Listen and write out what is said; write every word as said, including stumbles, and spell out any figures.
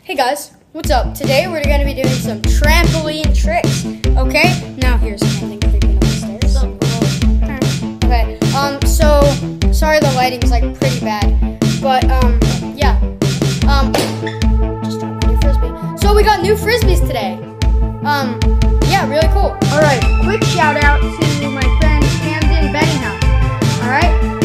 Hey guys, what's up? Today we're going to be doing some trampoline tricks, okay? Now here's something creeping up the stairs. Okay, um, so, sorry the lighting's like pretty bad, but, um, yeah. Um, just trying my new frisbee. So we got new frisbees today. Um, yeah, really cool. Alright, quick shout out to my friend Camden Benninghouse. Alright?